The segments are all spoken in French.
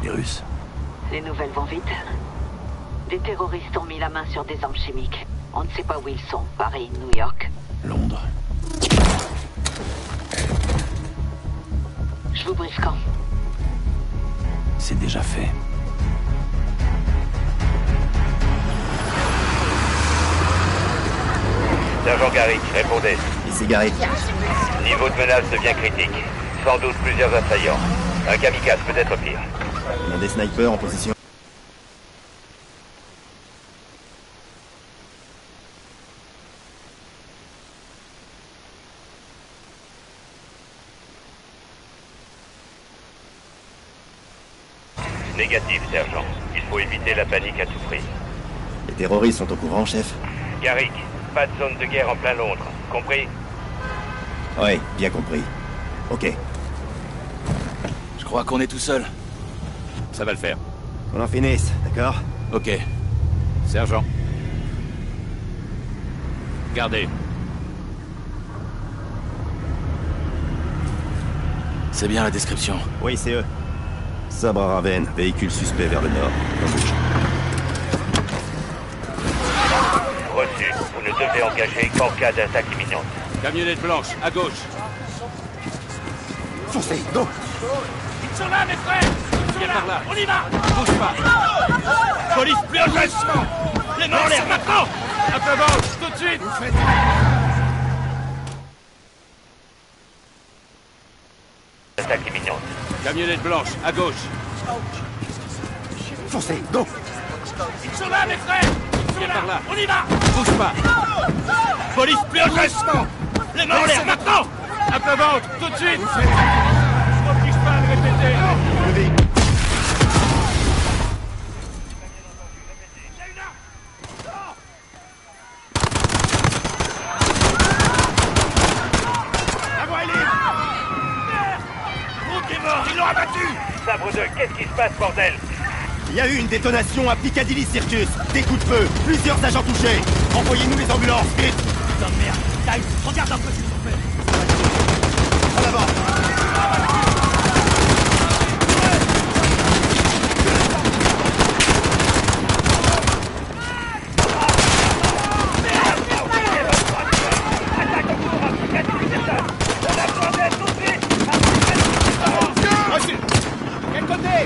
Les Russes. Les nouvelles vont vite. Des terroristes ont mis la main sur des armes chimiques. On ne sait pas où ils sont. Paris, New York. Londres. Je vous brise quand? C'est déjà fait. Sergent Garrick, répondez. Ici Garrick. Niveau de menace devient critique. Sans doute plusieurs assaillants. Un kamikaze peut être pire. On a des snipers en position. Négatif, sergent. Il faut éviter la panique à tout prix. Les terroristes sont au courant, chef? Garrick, pas de zone de guerre en plein Londres. Compris? Ouais, bien compris. Ok. Je crois qu'on est tout seul. Ça va le faire. On en finisse, d'accord? Ok. Sergent. Gardez. C'est bien la description. Oui, c'est eux. Sabre à Raven, véhicule suspect vers le nord. On bouge. Reçu. Vous ne devez engager qu'en cas d'attaque imminente. Camionnette blanche, à gauche. Foncez, go! Ils sont là, mes frères! Ils sont là! On y va! Bouge pas! Police, plus en geste! Les mains en l'air, maintenant! À ta gauche, tout de suite! Attaque imminente. Camionnette blanche, à gauche. Foncez, go! Ils sont là, mes frères! Ils sont là! On y va! Bouge pas! Police, plus en geste! Les mains en l'air, maintenant! À ta ventre, tout de suite! Je m'oblige pas à le répéter! Levez! La voie est libre! Merde! Route est mort, ils l'ont abattu! Sabre 2, qu'est-ce qui se passe, bordel? Il y a eu une détonation à Piccadilly Circus. Des coups de feu, plusieurs agents touchés. Envoyez-nous les ambulances, vite! Putain de merde! Time, regarde un peu s'ils ont fait! En avant! Reçu! Quel côté?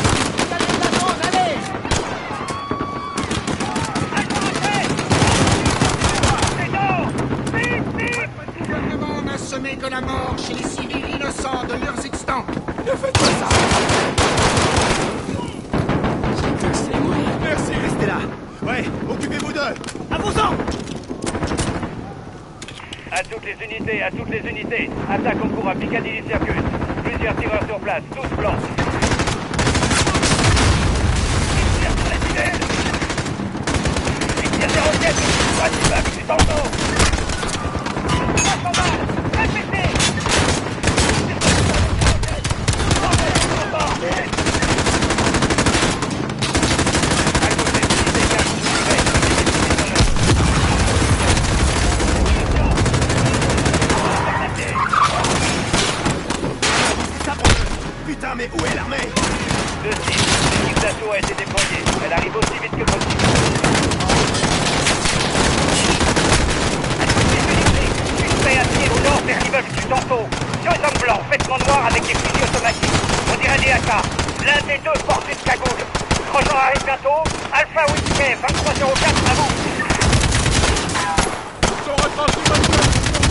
Le gouvernement n'a semé que la mort chez les civils innocents de leurs existants. Ne faites pas ça! Merci, restez là. Ouais, occupez-vous d'eux. À vos ordres! À toutes les unités, à toutes les unités. Attaque en cours à Piccadilly Circus. Plusieurs tireurs sur place, tous blancs. Ils tirent sur les civils. Ils tirent des roquettes sur droite immeuble du tantôt. 300 balles, répétez. À côté des unités, Putain, mais où est l'armée? Le 6, l'équipe d'assaut a été déployée. Elle arrive aussi vite que possible. Suspect à pied au nord vers l'immeuble du Tantôt. Deux hommes blancs, vêtements noirs avec des fusils automatiques. On dirait des AK. L'un des deux porte une cagoule. Grosjean arrive bientôt. Alpha Whiskey, 2304, à vous. Ils sont retransmis maintenant!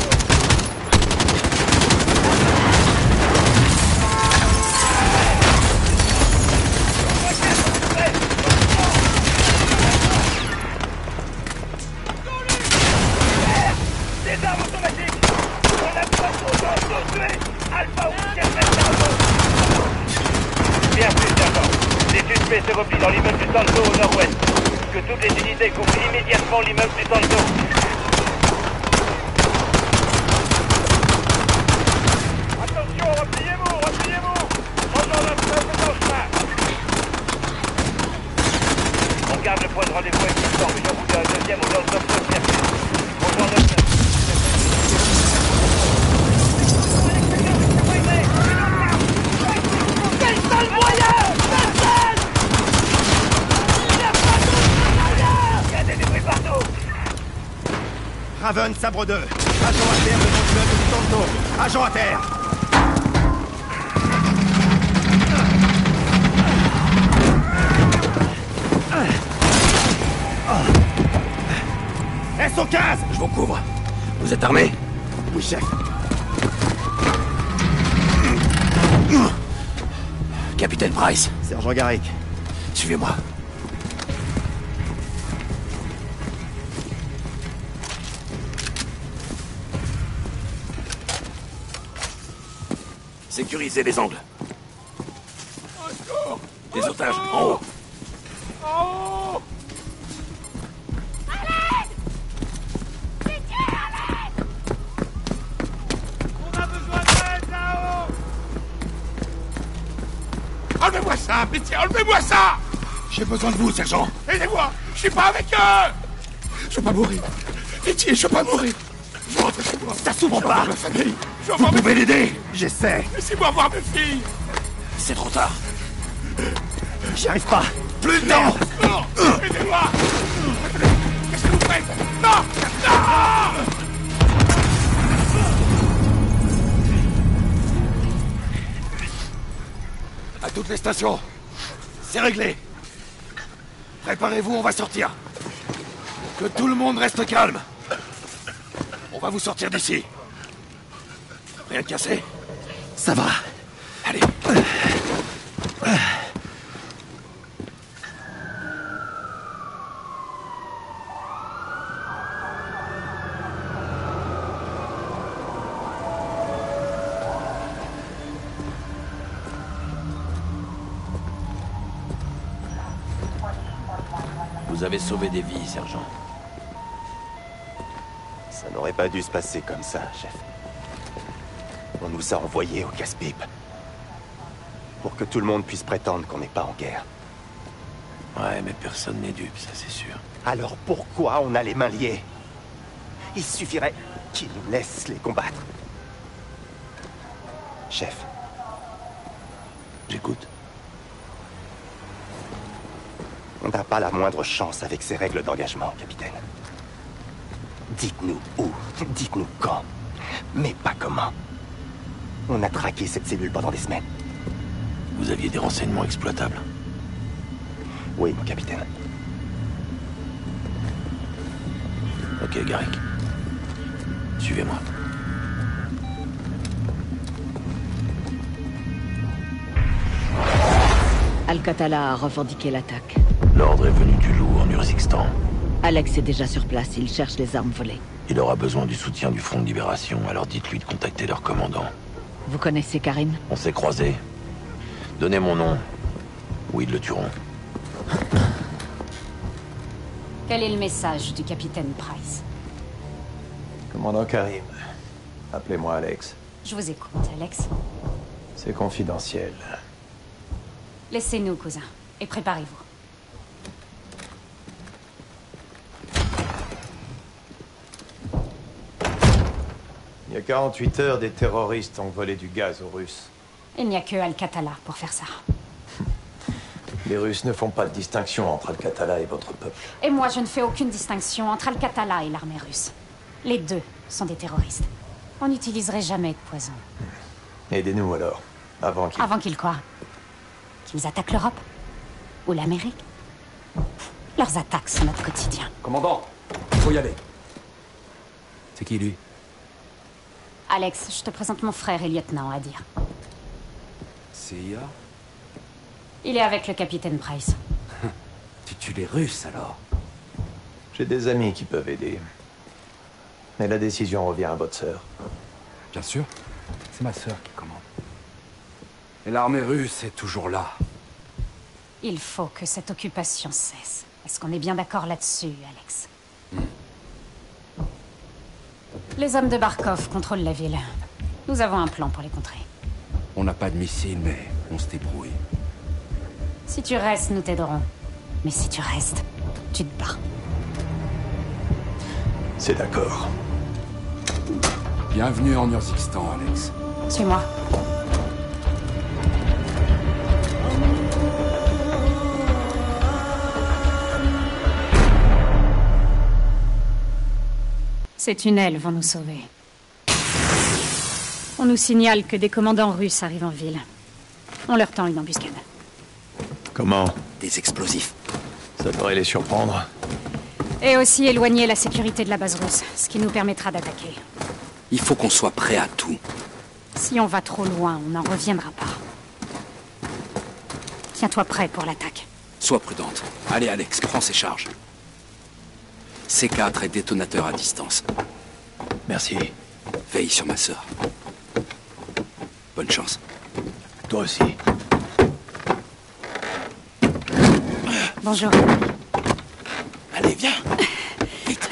Des armes automatiques. On a besoin de gens tous tués. Alpha Whiskey, reste à vous. Bien plus, sergent. Les suspects se replient dans l'immeuble du Tantôt au nord-ouest. Que toutes les unités couvrent immédiatement l'immeuble du Tantôt. Attention, repliez-vous, repliez-vous. Rejoins notre est en chemin. On garde le point de rendez-vous existant, mais j'en voulais un deuxième au nord-ouest de circuit. Rejoins notre... Quel sale moyen! Raven, sabre 2. Agent à terre devant l'immeuble du Santo. Agent à terre. SO15. Je vous couvre. Vous êtes armés? Oui, chef. Capitaine Price, Sergent Garrick. suivez-moi. Sécurisez les angles. Les otages, en haut. Enlevez-moi ça, pitié, enlevez-moi ça! J'ai besoin de vous, sergent. Aidez-moi, je suis pas avec eux! Je veux pas mourir. Pitié, je veux pas mourir. Je veux rentrer chez moi. Ça s'ouvre pas. Ma famille. Je veux Vous voir mes... pouvez l'aider. J'essaie. Laissez-moi voir mes filles! C'est trop tard. J'y arrive pas. Plus de temps. Non! Aidez-moi! Qu'est-ce que vous faites? Non! Non! À toutes les stations. C'est réglé. Préparez-vous, on va sortir. Que tout le monde reste calme. On va vous sortir d'ici. Rien de cassé? Ça va. Allez. Vous avez sauvé des vies, sergent. Ça n'aurait pas dû se passer comme ça, chef. On nous a envoyés au casse-pipe. Pour que tout le monde puisse prétendre qu'on n'est pas en guerre. Ouais, mais personne n'est dupe, ça c'est sûr. Alors pourquoi on a les mains liées? Il suffirait qu'ils nous laissent les combattre. Chef, J'écoute. on n'a pas la moindre chance avec ces règles d'engagement, capitaine. Dites-nous où, dites-nous quand, mais pas comment. On a traqué cette cellule pendant des semaines. Vous aviez des renseignements exploitables. Oui, mon capitaine. Ok, Garrick. Suivez-moi. Al-Qatala a revendiqué l'attaque. L'ordre est venu du loup en Urzikstan. Alex est déjà sur place, il cherche les armes volées. Il aura besoin du soutien du Front de Libération, alors dites-lui de contacter leur commandant. Vous connaissez Karim? On s'est croisés. Donnez mon nom, ou ils le tueront. Quel est le message du capitaine Price? Commandant Karim, appelez-moi Alex. Je vous écoute, Alex. C'est confidentiel. Laissez-nous, cousin, et préparez-vous. Il y a 48 heures, des terroristes ont volé du gaz aux Russes. Il n'y a que Al-Qatala pour faire ça. Les Russes ne font pas de distinction entre Al-Qatala et votre peuple. Et moi, je ne fais aucune distinction entre Al-Qatala et l'armée russe. Les deux sont des terroristes. On n'utiliserait jamais de poison. Aidez-nous alors, avant qu'ils... Avant qu'ils quoi? Qu'ils attaquent l'Europe? Ou l'Amérique? Leurs attaques sont notre quotidien. Commandant, faut y aller. C'est qui, lui? Alex, je te présente mon frère et lieutenant, à dire. CIA? Il est avec le capitaine Price. Tu tues les Russes, alors? J'ai des amis qui peuvent aider. Mais la décision revient à votre sœur. Bien sûr. C'est ma sœur qui commande. Et l'armée russe est toujours là. Il faut que cette occupation cesse. Est-ce qu'on est bien d'accord là-dessus, Alex? Les hommes de Barkov contrôlent la ville. Nous avons un plan pour les contrer. On n'a pas de missiles, mais on se débrouille. Si tu restes, nous t'aiderons. Mais si tu restes, tu te bats. C'est d'accord. Bienvenue en Urzikstan, Alex. Suis-moi. Ces tunnels vont nous sauver. On nous signale que des commandants russes arrivent en ville. On leur tend une embuscade. Comment? Des explosifs. Ça devrait les surprendre. Et aussi éloigner la sécurité de la base russe, ce qui nous permettra d'attaquer. Il faut qu'on soit prêt à tout. Si on va trop loin, on n'en reviendra pas. Tiens-toi prêt pour l'attaque. Sois prudente. Allez, Alex, prends ces charges. C4 et détonateur à distance. Merci. Veille sur ma sœur. Bonne chance. Toi aussi. Bonjour. Allez, viens. Vite.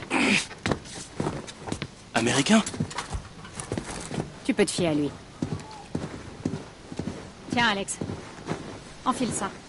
Américain? Tu peux te fier à lui. Tiens, Alex. Enfile ça.